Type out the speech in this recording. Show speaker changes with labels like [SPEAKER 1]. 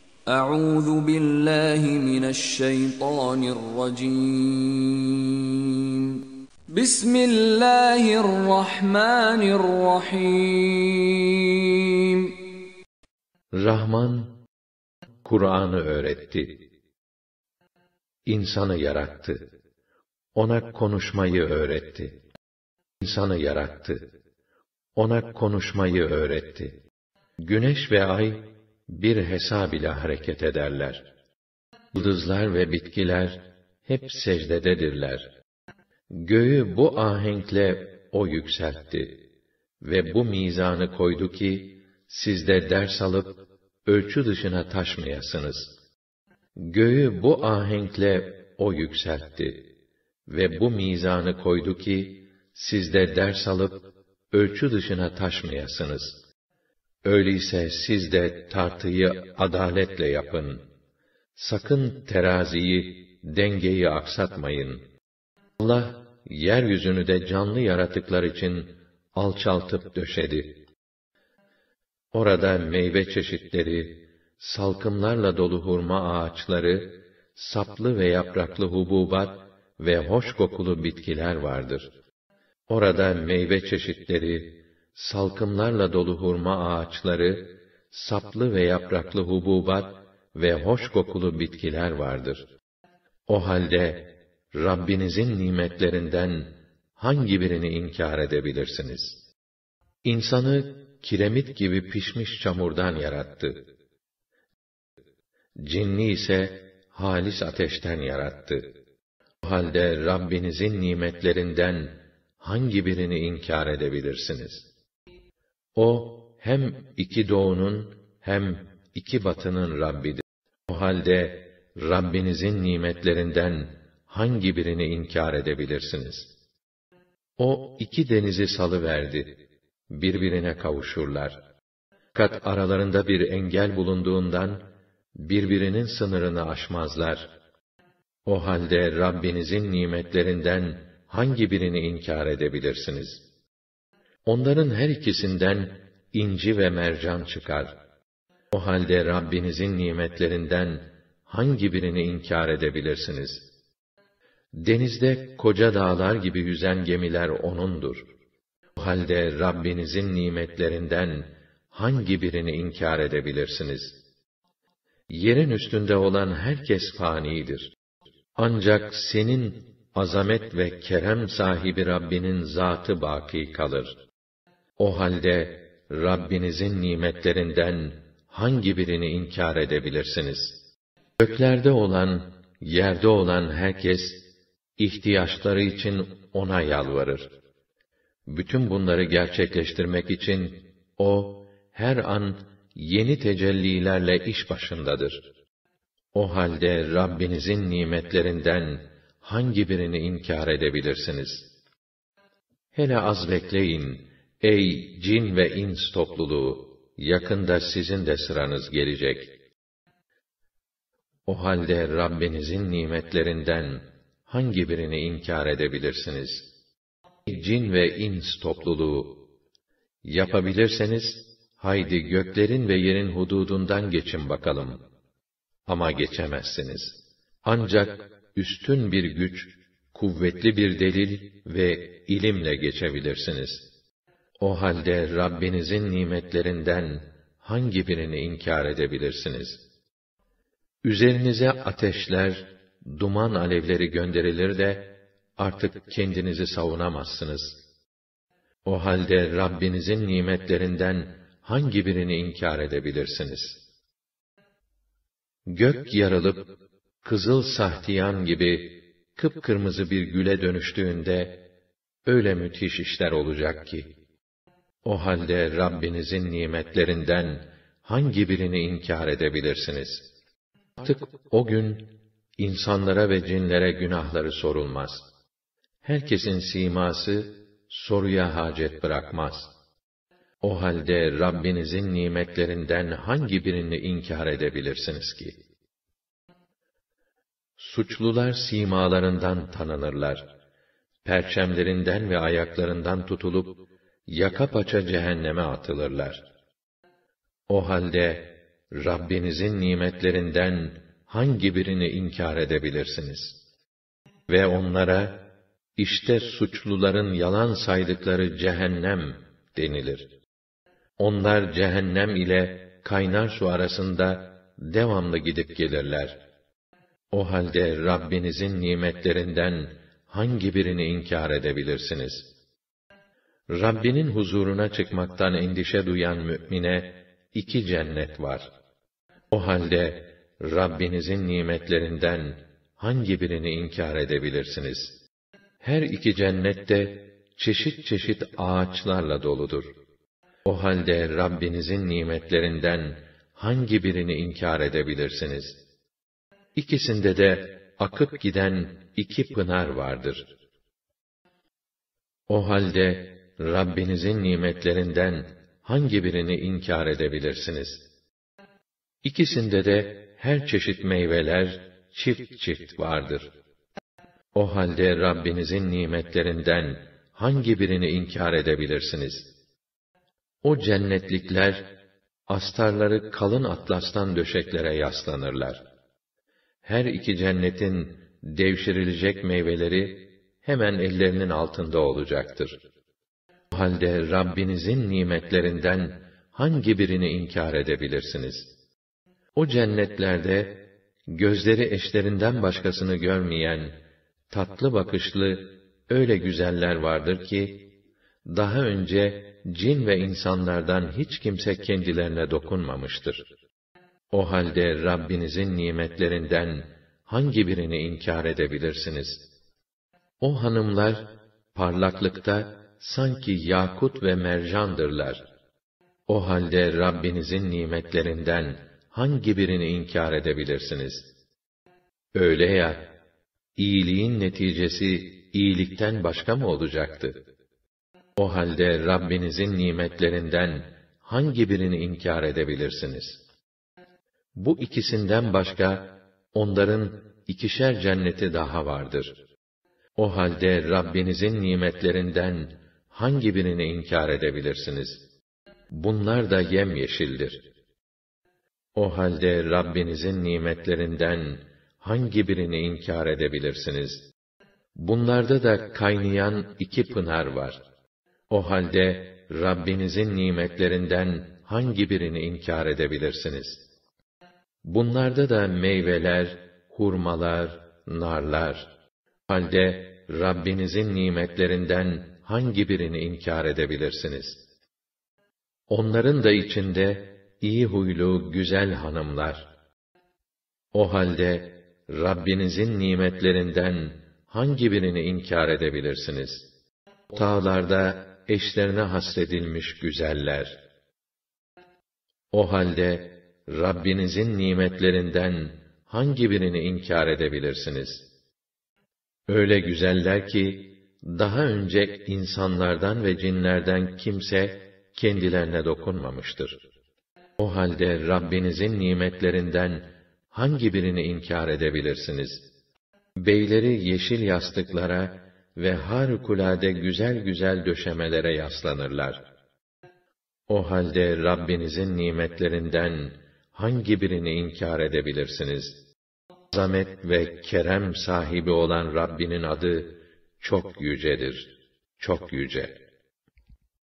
[SPEAKER 1] أعوذ بالله من الشيطان الرجيم. بسم الله الرحمن الرحيم.
[SPEAKER 2] Rahman, Kur'an'ı öğretti. İnsanı yarattı. Ona konuşmayı öğretti. İnsanı yarattı. Ona konuşmayı öğretti. Güneş ve ay bir hesab ile hareket ederler. Yıldızlar ve bitkiler hep secdededirler. Göğü bu ahenkle o yükseltti ve bu mizanı koydu ki siz de ders alıp ölçü dışına taşmayasınız. Göğü bu ahenkle o yükseltti ve bu mizanı koydu ki siz de ders alıp ölçü dışına taşmayasınız. Öyleyse siz de tartıyı adaletle yapın. Sakın teraziyi, dengeyi aksatmayın. Allah, yeryüzünü de canlı yaratıklar için alçaltıp döşedi. Orada meyve çeşitleri, salkımlarla dolu hurma ağaçları, saplı ve yapraklı hububat ve hoş kokulu bitkiler vardır. Orada meyve çeşitleri, salkımlarla dolu hurma ağaçları, saplı ve yapraklı hububat ve hoş kokulu bitkiler vardır. O halde, Rabbinizin nimetlerinden hangi birini inkar edebilirsiniz? İnsanı kiremit gibi pişmiş çamurdan yarattı. Cinni ise halis ateşten yarattı. O halde Rabbinizin nimetlerinden hangi birini inkar edebilirsiniz? O, hem iki doğunun hem iki batının Rabbidir. O halde Rabbinizin nimetlerinden hangi birini inkar edebilirsiniz? O iki denizi salıverdi, birbirine kavuşurlar. Fakat aralarında bir engel bulunduğundan, birbirinin sınırını aşmazlar. O halde Rabbinizin nimetlerinden hangi birini inkar edebilirsiniz? Onların her ikisinden inci ve mercan çıkar. O halde Rabbinizin nimetlerinden hangi birini inkar edebilirsiniz? Denizde koca dağlar gibi yüzen gemiler O'nundur. O halde Rabbinizin nimetlerinden hangi birini inkar edebilirsiniz? Yerin üstünde olan herkes fanidir. Ancak senin azamet ve kerem sahibi Rabbinin zatı baki kalır. O halde Rabbinizin nimetlerinden hangi birini inkar edebilirsiniz? Göklerde olan, yerde olan herkes, ihtiyaçları için O'na yalvarır. Bütün bunları gerçekleştirmek için, O, her an yeni tecellilerle iş başındadır. O halde Rabbinizin nimetlerinden hangi birini inkar edebilirsiniz? Hele az bekleyin, ey cin ve ins topluluğu, yakında sizin de sıranız gelecek. O halde Rabbinizin nimetlerinden hangi birini inkar edebilirsiniz? Cin ve ins topluluğu, yapabilirseniz, haydi göklerin ve yerin hududundan geçin bakalım. Ama geçemezsiniz. Ancak üstün bir güç, kuvvetli bir delil ve ilimle geçebilirsiniz. O halde Rabbinizin nimetlerinden hangi birini inkar edebilirsiniz? Üzerinize ateşler, duman alevleri gönderilir de, artık kendinizi savunamazsınız. O halde Rabbinizin nimetlerinden hangi birini inkar edebilirsiniz? Gök yarılıp, kızıl sahtiyan gibi kıpkırmızı bir güle dönüştüğünde, öyle müthiş işler olacak ki, o halde Rabbinizin nimetlerinden hangi birini inkar edebilirsiniz? Artık o gün, insanlara ve cinlere günahları sorulmaz. Herkesin siması, soruya hacet bırakmaz. O halde Rabbinizin nimetlerinden hangi birini inkar edebilirsiniz ki? Suçlular simalarından tanınırlar. Perçemlerinden ve ayaklarından tutulup, yaka paça cehenneme atılırlar. O halde, Rabbinizin nimetlerinden hangi birini inkar edebilirsiniz? Ve onlara, işte suçluların yalan saydıkları cehennem denilir. Onlar cehennem ile kaynar su arasında devamlı gidip gelirler. O halde Rabbinizin nimetlerinden hangi birini inkar edebilirsiniz? Rabbinin huzuruna çıkmaktan endişe duyan mümine 2 cennet var. O halde Rabbinizin nimetlerinden hangi birini inkar edebilirsiniz? Her 2 cennet de çeşit çeşit ağaçlarla doludur. O halde Rabbinizin nimetlerinden hangi birini inkar edebilirsiniz? İkisinde de akıp giden 2 pınar vardır. O halde Rabbinizin nimetlerinden hangi birini inkar edebilirsiniz? İkisinde de her çeşit meyveler çift çift vardır. O halde Rabbinizin nimetlerinden hangi birini inkar edebilirsiniz? O cennetlikler, astarları kalın atlastan döşeklere yaslanırlar. Her 2 cennetin devşirilecek meyveleri hemen ellerinin altında olacaktır. O halde Rabbinizin nimetlerinden hangi birini inkar edebilirsiniz? O cennetlerde gözleri eşlerinden başkasını görmeyen, tatlı bakışlı öyle güzeller vardır ki, daha önce cin ve insanlardan hiç kimse kendilerine dokunmamıştır. O halde Rabbinizin nimetlerinden hangi birini inkar edebilirsiniz? O hanımlar, parlaklıkta sanki yakut ve mercandırlar. O halde Rabbinizin nimetlerinden hangi birini inkar edebilirsiniz? Öyle ya, iyiliğin neticesi iyilikten başka mı olacaktı? O halde Rabbinizin nimetlerinden hangi birini inkar edebilirsiniz? Bu ikisinden başka, onların 2'şer cenneti daha vardır. O halde Rabbinizin nimetlerinden hangi birini inkar edebilirsiniz? Bunlar da yemyeşildir. O halde Rabbinizin nimetlerinden hangi birini inkar edebilirsiniz? Bunlarda da kaynayan 2 pınar var. O halde Rabbinizin nimetlerinden hangi birini inkar edebilirsiniz? Bunlarda da meyveler, hurmalar, narlar. O halde Rabbinizin nimetlerinden hangi birini inkar edebilirsiniz? Onların da içinde iyi huylu, güzel hanımlar. O halde Rabbinizin nimetlerinden hangi birini inkar edebilirsiniz? Tağlarda eşlerine hasredilmiş güzeller. O halde Rabbinizin nimetlerinden hangi birini inkar edebilirsiniz? Öyle güzeller ki, daha önce insanlardan ve cinlerden kimse kendilerine dokunmamıştır. O halde Rabbinizin nimetlerinden hangi birini inkar edebilirsiniz? Beyleri yeşil yastıklara ve harikulade güzel güzel döşemelere yaslanırlar. O halde Rabbinizin nimetlerinden hangi birini inkar edebilirsiniz? Azamet ve kerem sahibi olan Rabbinin adı çok yücedir, çok yüce.